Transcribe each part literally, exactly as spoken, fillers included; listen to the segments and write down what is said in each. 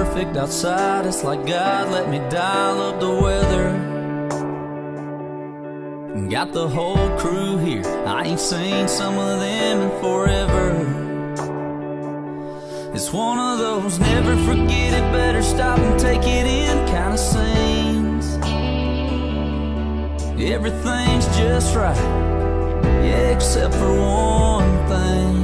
perfect outside. It's like God let me dial up the weather. Got the whole crew here, I ain't seen some of them in forever. It's one of those never forget it, better stop and take it in kind of scenes. Everything's just right, yeah, except for one thing.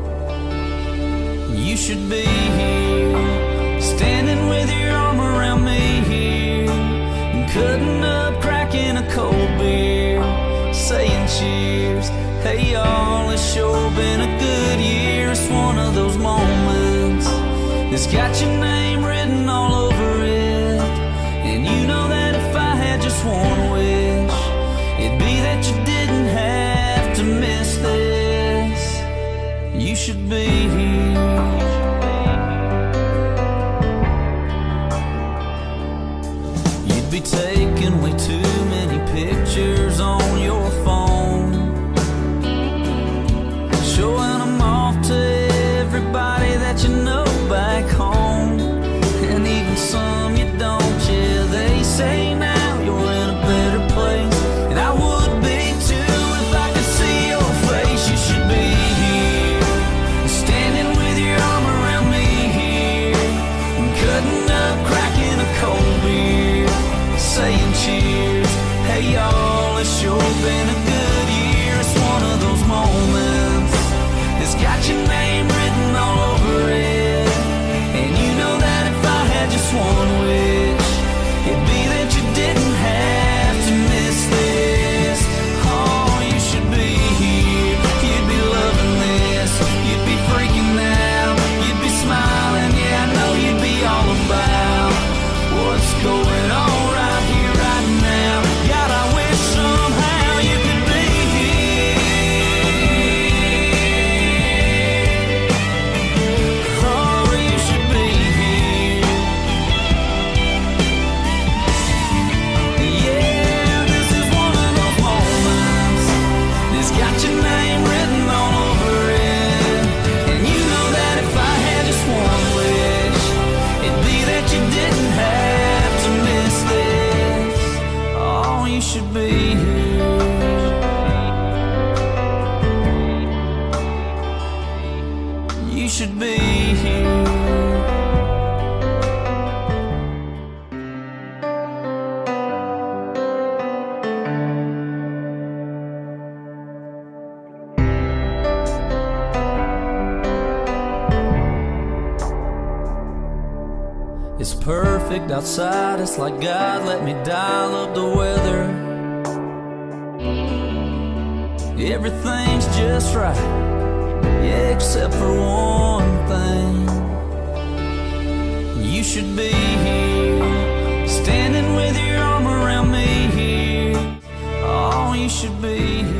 You should be here, standing with your arm around me here, cutting up, cracking a cold beer, saying cheers. Hey y'all, it's sure been a good year. It's one of those moments that's got your name written all over it. And you know that if I had just one wish, it'd be that you didn't have to miss this. You should be here. You'd be taking way too many pictures on your phone, showing them off to everybody that you know back home, and even some you don't. Yeah, they say now you're in a better place, and I would be too if I could see your face. You should be here, standing with your arm around me here, cutting up, cracking a cold beer, saying cheers. Hey y'all, it's sure been a good year. It's one of those moments that's got your name written all over it. And you know that if I had just one wish, it'd be that you didn't have to miss this. Oh, you should be here, you'd be loving this, you'd be freaking out, you'd be smiling. Yeah, I know you'd be all about what's going on right here, right now. God, I wish somehow you could be here. Oh, you should be here. Yeah, this is one of those moments that's got your name written all over it. And you know that if I had just one wish, it'd be that you didn't have to miss this. Oh, you should be here. You should be here. It's perfect outside. It's like God let me dial up the weather. Everything's just right, yeah, except for one thing. You should be here, standing with your arm around me here. Oh, you should be here.